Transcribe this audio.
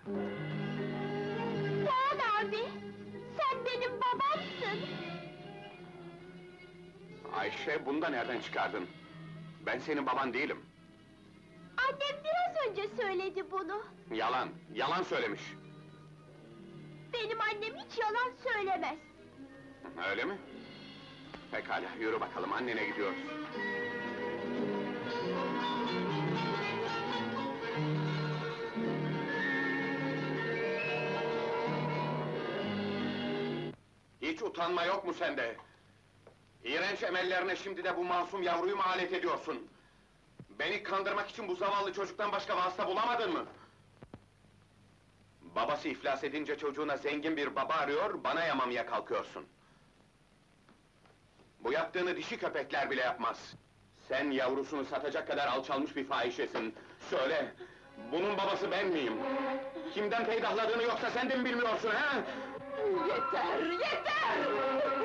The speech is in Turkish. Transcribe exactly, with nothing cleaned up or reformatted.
Doğan abi, sen benim babamsın! Ayşe, bunu da nereden çıkardın? Ben senin baban değilim. Annem biraz önce söyledi bunu! Yalan, yalan söylemiş! Benim annem hiç yalan söylemez! Öyle mi? Pekala, yürü bakalım, annene gidiyoruz. Hiç utanma yok mu sende? İğrenç emellerine şimdi de bu masum yavruyu mu alet ediyorsun? Beni kandırmak için bu zavallı çocuktan başka vasıta bulamadın mı? Babası iflas edince çocuğuna zengin bir baba arıyor, bana yamamaya kalkıyorsun. Bu yaptığını dişi köpekler bile yapmaz. Sen yavrusunu satacak kadar alçalmış bir fahişesin. Söyle, bunun babası ben miyim? Kimden peydahladığını yoksa sen de mi bilmiyorsun ha? Yeter, yeter!